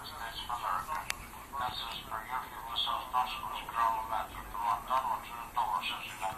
States of America. Census per year for New South Wales grown at $102 since